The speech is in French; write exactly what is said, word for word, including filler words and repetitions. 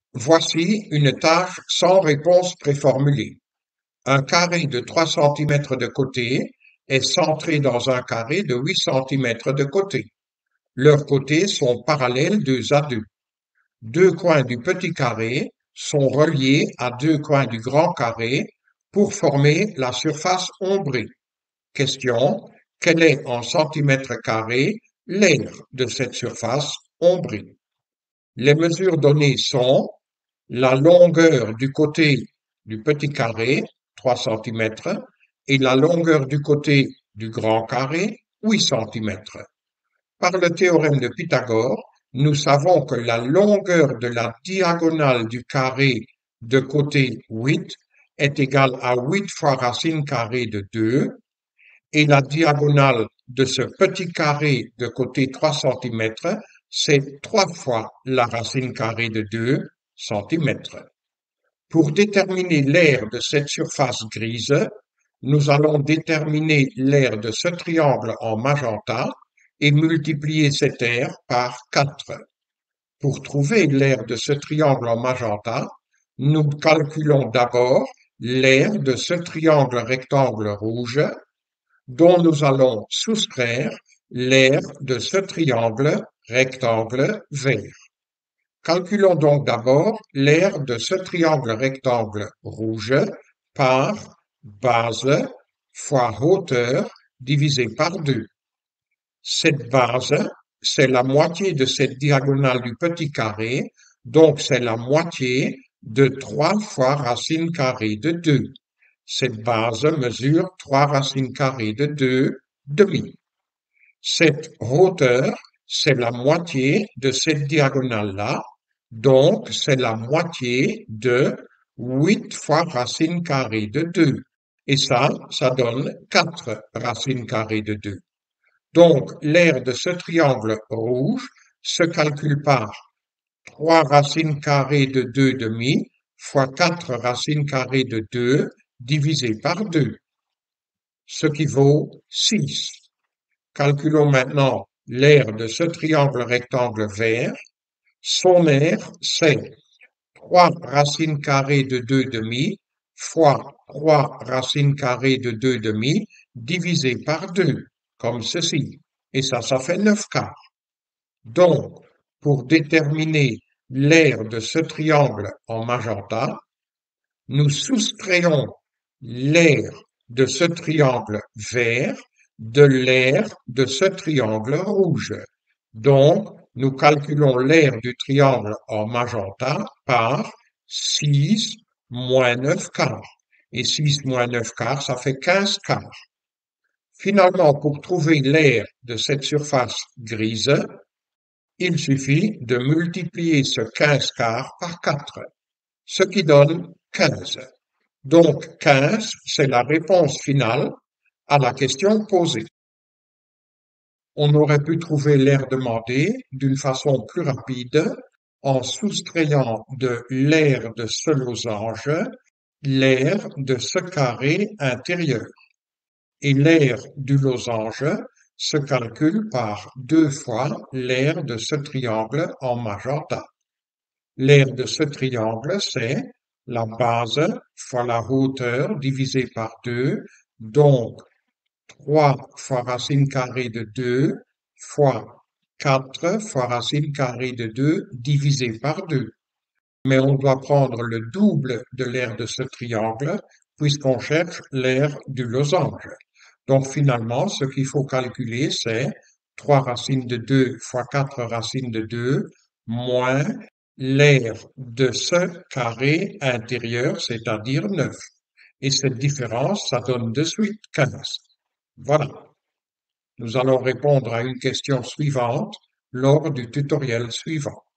Voici une tâche sans réponse préformulée. Un carré de trois centimètres de côté est centré dans un carré de huit centimètres de côté. Leurs côtés sont parallèles deux à deux. Deux coins du petit carré sont reliés à deux coins du grand carré pour former la surface ombrée. Question: quel est en centimètres carrés l'aire de cette surface ombrée? Les mesures données sont la longueur du côté du petit carré, trois centimètres, et la longueur du côté du grand carré, huit centimètres. Par le théorème de Pythagore, nous savons que la longueur de la diagonale du carré de côté huit est égale à huit fois racine carrée de deux, et la diagonale de ce petit carré de côté trois centimètres, c'est trois fois la racine carrée de deux centimètres. Pour déterminer l'aire de cette surface grise, nous allons déterminer l'aire de ce triangle en magenta et multiplier cette aire par quatre. Pour trouver l'aire de ce triangle en magenta, nous calculons d'abord l'aire de ce triangle rectangle rouge, dont nous allons soustraire l'aire de ce triangle rectangle vert. Calculons donc d'abord l'aire de ce triangle rectangle rouge par base fois hauteur divisé par deux. Cette base, c'est la moitié de cette diagonale du petit carré, donc c'est la moitié de trois fois racine carrée de deux. Cette base mesure trois racines carrées de deux demi. Cette hauteur, c'est la moitié de cette diagonale-là, donc c'est la moitié de huit fois racine carrée de deux. Et ça, ça donne quatre racines carrées de deux. Donc, l'aire de ce triangle rouge se calcule par trois racines carrées de deux demi fois quatre racines carrées de deux divisé par deux, ce qui vaut six. Calculons maintenant l'aire de ce triangle rectangle vert. Son aire, c'est trois racines carrées de deux demi fois trois racines carrées de deux demi divisé par deux, comme ceci. Et ça, ça fait neuf quarts. Donc, pour déterminer l'aire de ce triangle en magenta, nous soustrayons l'aire de ce triangle vert de l'aire de ce triangle rouge. Donc, nous calculons l'aire du triangle en magenta par six moins neuf quarts. Et six moins neuf quarts, ça fait quinze quarts. Finalement, pour trouver l'aire de cette surface grise, il suffit de multiplier ce quinze quarts par quatre, ce qui donne quinze. Donc, quinze, c'est la réponse finale à la question posée. On aurait pu trouver l'aire demandée d'une façon plus rapide en soustrayant de l'aire de ce losange l'aire de ce carré intérieur. Et l'aire du losange se calcule par deux fois l'aire de ce triangle en magenta. L'aire de ce triangle, c'est la base fois la hauteur divisée par deux, donc trois fois racine carrée de deux fois quatre fois racine carrée de deux divisé par deux. Mais on doit prendre le double de l'aire de ce triangle puisqu'on cherche l'aire du losange. Donc finalement, ce qu'il faut calculer, c'est trois racines de deux fois quatre racines de deux moins l'aire de ce carré intérieur, c'est-à-dire neuf. Et cette différence, ça donne de suite quinze. Voilà. Nous allons répondre à une question suivante lors du tutoriel suivant.